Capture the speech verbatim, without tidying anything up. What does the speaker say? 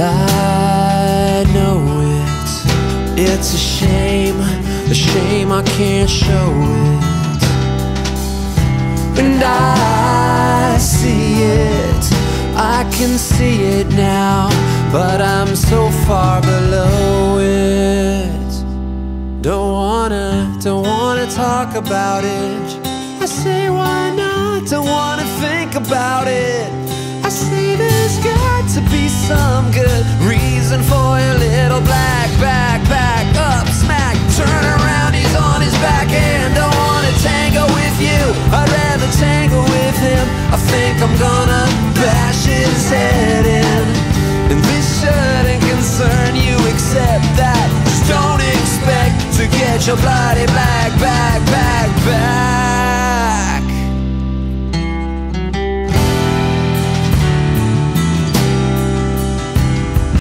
I know it, it's a shame, a shame I can't show it. And I see it, I can see it now, but I'm so far below it. Don't wanna, don't wanna talk about it. I say why not, don't wanna think about it. I say there's got to be some good reason for your little black back, back up, smack, turn around, he's on his back and don't wanna tango with you. I'd rather tango with him. I think I'm gonna bash his head in. And this shouldn't concern you except that just don't expect to get your bloody black back, back, back.